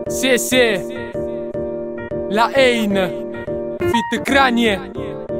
Sì, la Ein Fit Cranie.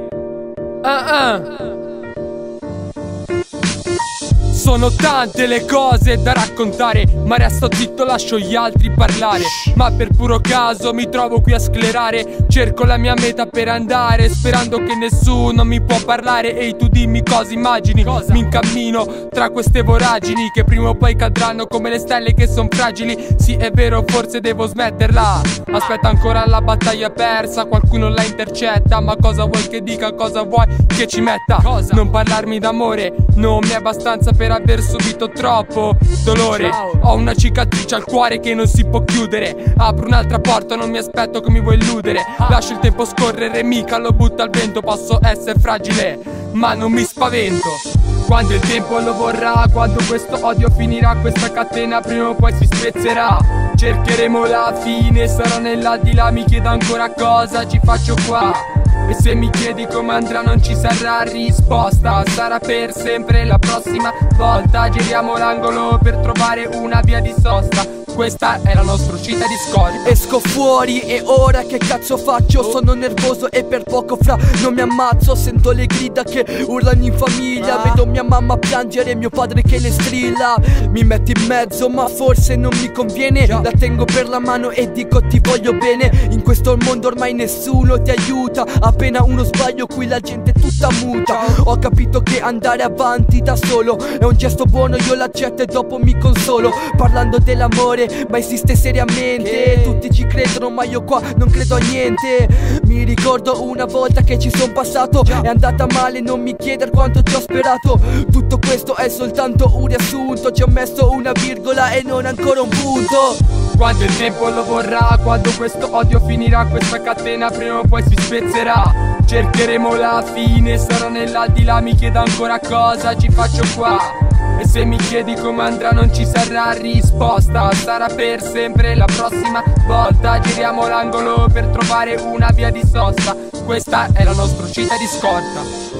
Sono tante le cose da raccontare, ma resto zitto, lascio gli altri parlare. Ma per puro caso mi trovo qui a sclerare, cerco la mia meta per andare, sperando che nessuno mi può parlare. Ehi, tu dimmi cosa immagini, mi incammino tra queste voragini che prima o poi cadranno come le stelle che son fragili. Sì, è vero, forse devo smetterla, aspetta ancora la battaglia persa, qualcuno la intercetta. Ma cosa vuoi che dica, cosa vuoi che ci metta? Non parlarmi d'amore, non mi è abbastanza per aver subito troppo dolore. Ho una cicatrice al cuore che non si può chiudere, apro un'altra porta, non mi aspetto che mi vuoi illudere. Lascio il tempo scorrere, mica lo butto al vento. Posso essere fragile, ma non mi spavento. Quando il tempo lo vorrà, quando questo odio finirà, questa catena prima o poi si spezzerà. Cercheremo la fine, sarò nell'aldilà, mi chiedo ancora cosa ci faccio qua. E se mi chiedi come andrà non ci sarà risposta, sarà per sempre la prossima volta. Giriamo l'angolo per trovare una via di sosta, questa è la nostra uscita di scorta. Esco fuori e ora che cazzo faccio? Sono nervoso e per poco fra non mi ammazzo. Sento le grida che urlano in famiglia, vedo mia mamma piangere e mio padre che le strilla. Mi metto in mezzo ma forse non mi conviene, la tengo per la mano e dico ti voglio bene. In questo mondo ormai nessuno ti aiuta, appena uno sbaglio qui la gente è tutta muta. Ho capito che andare avanti da solo è un gesto buono, io l'accetto e dopo mi consolo. Parlando dell'amore, ma esiste seriamente? Tutti ci credono ma io qua non credo a niente. Mi ricordo una volta che ci son passato, è andata male, non mi chieder quanto ci ho sperato. Tutto questo è soltanto un riassunto, ci ho messo una virgola e non ancora un punto. Quando il tempo lo vorrà, quando questo odio finirà, questa catena prima o poi si spezzerà. Cercheremo la fine, sarò nell'aldilà, mi chiedo ancora cosa ci faccio qua. E se mi chiedi come andrà non ci sarà risposta, sarà per sempre la prossima volta. Giriamo l'angolo per trovare una via di sosta, questa è la nostra uscita di scorta.